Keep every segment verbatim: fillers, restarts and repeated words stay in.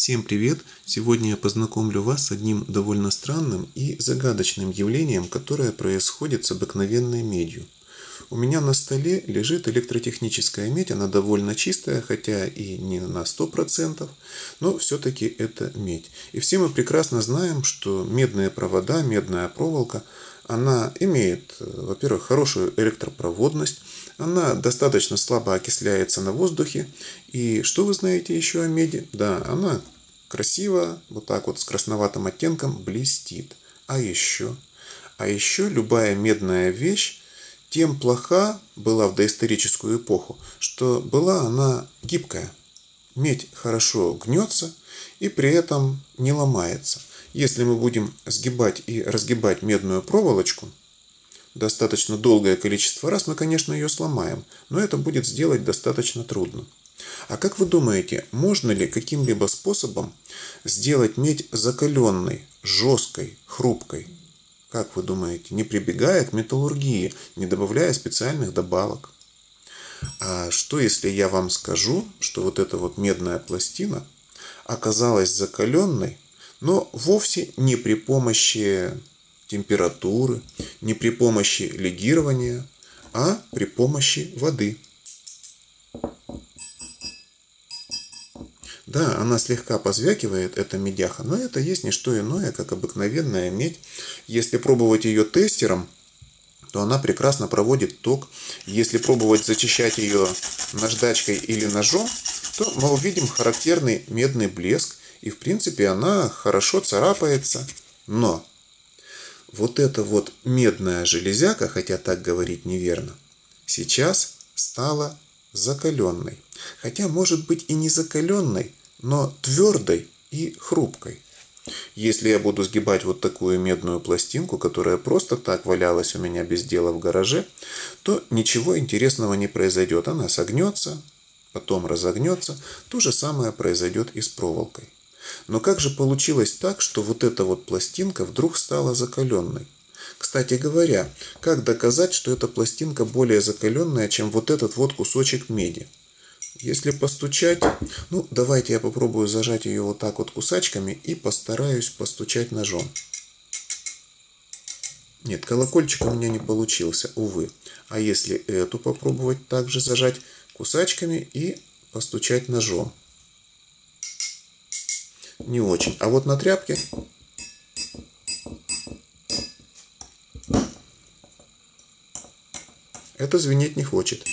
Всем привет! Сегодня я познакомлю вас с одним довольно странным и загадочным явлением, которое происходит с обыкновенной медью. У меня на столе лежит электротехническая медь, она довольно чистая, хотя и не на сто процентов, но все-таки это медь. И все мы прекрасно знаем, что медные провода, медная проволока, она имеет, во-первых, хорошую электропроводность, она достаточно слабо окисляется на воздухе. И что вы знаете еще о меди? Да, она красиво, вот так вот с красноватым оттенком блестит. А еще? А еще любая медная вещь тем плоха была в доисторическую эпоху, что была она гибкая. Медь хорошо гнется и при этом не ломается. Если мы будем сгибать и разгибать медную проволочку достаточно долгое количество раз, мы, конечно, ее сломаем, но это будет сделать достаточно трудно. А как вы думаете, можно ли каким-либо способом сделать медь закаленной, жесткой, хрупкой? Как вы думаете, не прибегая к металлургии, не добавляя специальных добавок? А что, если я вам скажу, что вот эта вот медная пластина оказалась закаленной, но вовсе не при помощи температуры, не при помощи легирования, а при помощи воды? Да, она слегка позвякивает, эта медяха, но это есть не что иное, как обыкновенная медь. Если пробовать ее тестером, то она прекрасно проводит ток. Если пробовать зачищать ее наждачкой или ножом, то мы увидим характерный медный блеск. И в принципе она хорошо царапается. Но вот эта вот медная железяка, хотя так говорить неверно, сейчас стала закаленной. Хотя может быть и не закаленной, но твердой и хрупкой. Если я буду сгибать вот такую медную пластинку, которая просто так валялась у меня без дела в гараже, то ничего интересного не произойдет. Она согнется, потом разогнется. То же самое произойдет и с проволокой. Но как же получилось так, что вот эта вот пластинка вдруг стала закаленной? Кстати говоря, как доказать, что эта пластинка более закаленная, чем вот этот вот кусочек меди? Если постучать, ну давайте я попробую зажать ее вот так вот кусачками и постараюсь постучать ножом. Нет, колокольчик у меня не получился, увы. А если эту попробовать также зажать кусачками и постучать ножом? Не очень. А вот на тряпке это звенеть не хочет.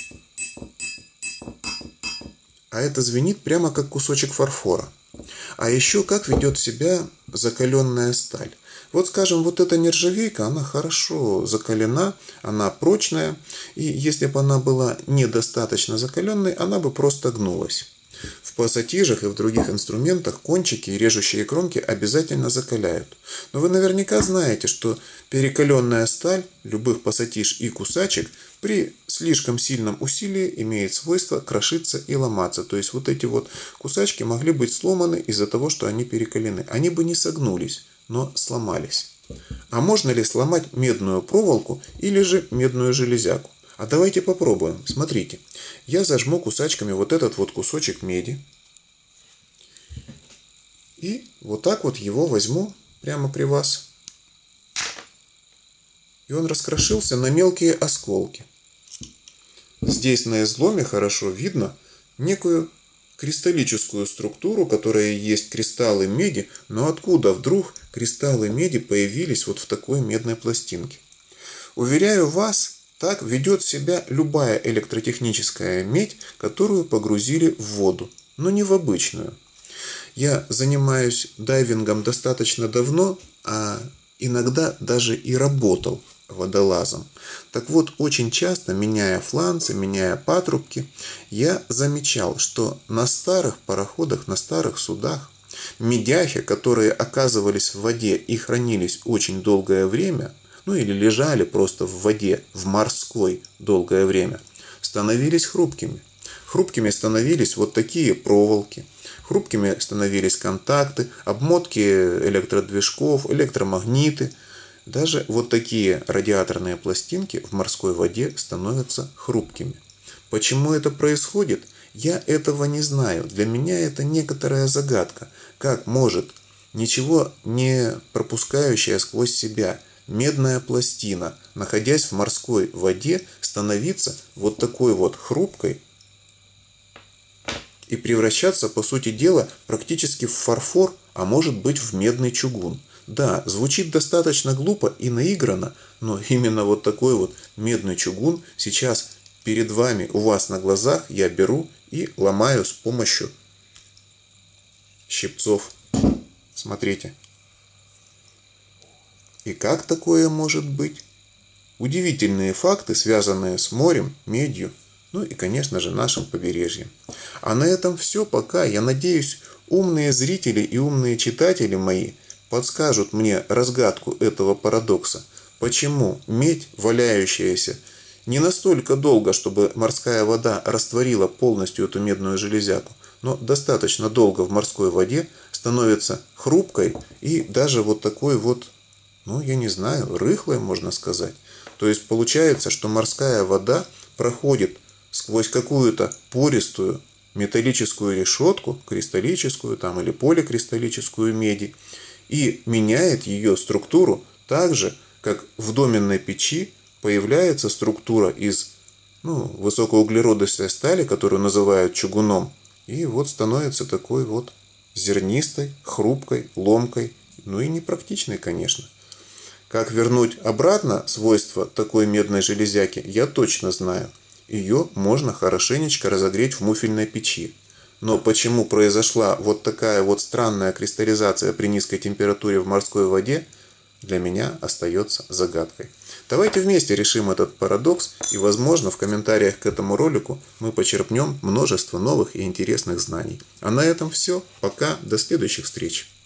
А это звенит прямо как кусочек фарфора. А еще как ведет себя закаленная сталь. Вот скажем, вот эта нержавейка, она хорошо закалена, она прочная. И если бы она была недостаточно закаленной, она бы просто гнулась. В пассатижах и в других инструментах кончики и режущие кромки обязательно закаляют. Но вы наверняка знаете, что перекаленная сталь любых пассатиж и кусачек при слишком сильном усилии имеет свойство крошиться и ломаться. То есть вот эти вот кусачки могли быть сломаны из-за того, что они перекалены. Они бы не согнулись, но сломались. А можно ли сломать медную проволоку или же медную железяку? А давайте попробуем. Смотрите, я зажму кусачками вот этот вот кусочек меди. И вот так вот его возьму прямо при вас. И он раскрошился на мелкие осколки. Здесь на изломе хорошо видно некую кристаллическую структуру, которая есть кристаллы меди. Но откуда вдруг кристаллы меди появились вот в такой медной пластинке? Уверяю вас, так ведет себя любая электротехническая медь, которую погрузили в воду, но не в обычную. Я занимаюсь дайвингом достаточно давно, а иногда даже и работал водолазом. Так вот, очень часто, меняя фланцы, меняя патрубки, я замечал, что на старых пароходах, на старых судах медяхи, которые оказывались в воде и хранились очень долгое время, ну или лежали просто в воде, в морской долгое время, становились хрупкими. Хрупкими становились вот такие проволоки, хрупкими становились контакты, обмотки электродвижков, электромагниты. Даже вот такие радиаторные пластинки в морской воде становятся хрупкими. Почему это происходит? Я этого не знаю. Для меня это некоторая загадка. Как может ничего не пропускающая сквозь себя медная пластина, находясь в морской воде, становиться вот такой вот хрупкой и превращаться, по сути дела, практически в фарфор, а может быть в медный чугун. Да, звучит достаточно глупо и наигранно, но именно вот такой вот медный чугун сейчас перед вами, у вас на глазах я беру и ломаю с помощью щипцов. Смотрите. И как такое может быть? Удивительные факты, связанные с морем, медью, ну и, конечно же, нашим побережьем. А на этом все пока. Я надеюсь, умные зрители и умные читатели мои подскажут мне разгадку этого парадокса. Почему медь, валяющаяся не настолько долго, чтобы морская вода растворила полностью эту медную железяку, но достаточно долго в морской воде становится хрупкой и даже вот такой вот, ну я не знаю, рыхлой, можно сказать. То есть получается, что морская вода проходит сквозь какую-то пористую металлическую решетку, кристаллическую там или поликристаллическую меди, и меняет ее структуру так же, как в доменной печи появляется структура из ну, высокоуглеродистой стали, которую называют чугуном, и вот становится такой вот зернистой, хрупкой, ломкой, ну и непрактичной, конечно. Как вернуть обратно свойства такой медной железяки, я точно знаю. Ее можно хорошенечко разогреть в муфельной печи. Но почему произошла вот такая вот странная кристаллизация при низкой температуре в морской воде, для меня остается загадкой. Давайте вместе решим этот парадокс, и, возможно, в комментариях к этому ролику мы почерпнем множество новых и интересных знаний. А на этом все. Пока. До следующих встреч.